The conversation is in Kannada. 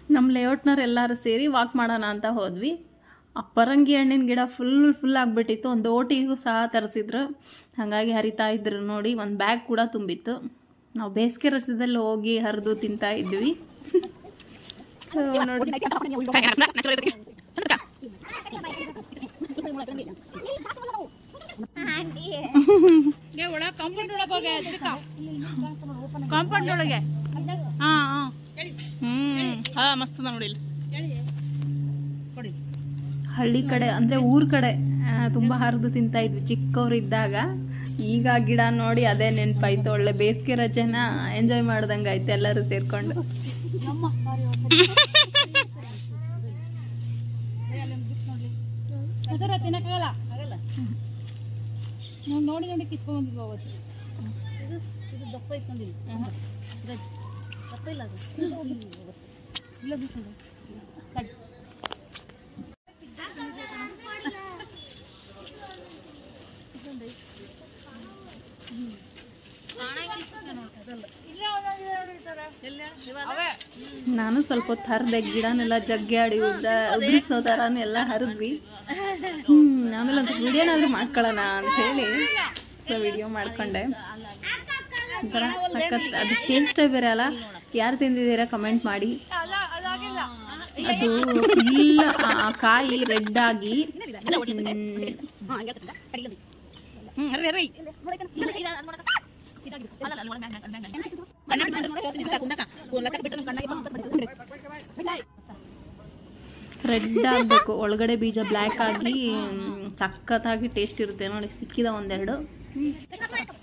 ನಮ್ಮ ಲೇಔಟ್ನವ್ರು ಎಲ್ಲರೂ ಸೇರಿ ವಾಕ್ ಮಾಡೋಣ ಅಂತ ಹೋದ್ವಿ. ಆ ಪರಂಗಿ ಹಣ್ಣಿನ ಗಿಡ ಫುಲ್ ಆಗಿಬಿಟ್ಟಿತ್ತು. ಒಂದು ಓಟಿಗೂ ಸಹ ತರಿಸಿದ್ರು, ಹಾಗಾಗಿ ಹರಿತಾ ಇದ್ರು ನೋಡಿ. ಒಂದು ಬ್ಯಾಗ್ ಕೂಡ ತುಂಬಿತ್ತು. ನಾವು ಬೇಸಿಗೆ ರಜದಲ್ಲಿ ಹೋಗಿ ಹರಿದು ತಿಂತಾ ಇದ್ವಿ. ನೋಡಿ ಕಾಂಪೌಂಡ್ ಒಳಗೆ ಮಸ್ತ್ ನೋಡಿ. ಹಳ್ಳಿ ಕಡೆ ಅಂದ್ರೆ ಊರ್ ಕಡೆ ತುಂಬಾ ಹರಿದು ತಿಂತಾ ಇದ್ವಿ ಚಿಕ್ಕವರಿದ್ದಾಗ. ಈಗ ಗಿಡ ನೋಡಿ ಅದೇ ನೆನಪಾಯ್ತು. ಒಳ್ಳೆ ಬೇಸಿಗೆ ರಜೆನ ಎಂಜಾಯ್ ಮಾಡ್ದಂಗ ಆಯ್ತು ಎಲ್ಲರೂ ಸೇರ್ಕೊಂಡು. ನೋಡಿ ನೋಡಿ ಕಿತ್ಕೊಂಡ್ಬಂದಿದ್ವಿ ಅವತ್ತು. ಇದು ದಪ್ಪ ಇಟ್ಕೊಂಡಿಲ್ಲ, ದಪ್ಪ ಇಲ್ಲ ಅದು ಇಲ್ಲ ಬಿಟ್ಕೊಂಡು ನಾನು ಸ್ವಲ್ಪ ಹೊತ್ತು ಹರಿದೆ. ಗಿಡನೆಲ್ಲ ಜಗ್ಗಿ ಆಡಿ ಉದ್ರಿಸೋ ಥರನೂ ಎಲ್ಲ ಹರಿದ್ವಿ. ಆಮೇಲೆ ಒಂದು ವಿಡಿಯೋನಾದ್ರೂ ಮಾಡ್ಕೊಳ್ಳೋಣ ಅಂತ ಹೇಳಿ ವಿಡಿಯೋ ಮಾಡ್ಕೊಂಡೆ. ಒಂಥರ ಸಖತ್, ಅದು ಟೇಸ್ಟೇ ಬೇರೆ ಅಲ್ಲ. ಯಾರು ತಿಂದಿದ್ದೀರಾ ಕಮೆಂಟ್ ಮಾಡಿ. ಅದು ಫುಲ್ ಕಾಯಿ ರೆಡ್ ಆಗಿ ರೆಡ್ ಆಗಬೇಕು, ಒಳಗಡೆ ಬೀಜ ಬ್ಲ್ಯಾಕ್ ಆಗಿ ಸಖತ್ತಾಗಿ ಟೇಸ್ಟ್ ಇರುತ್ತೆ ನೋಡಿ. ಸಿಕ್ಕಿದ ಒಂದೆರಡು.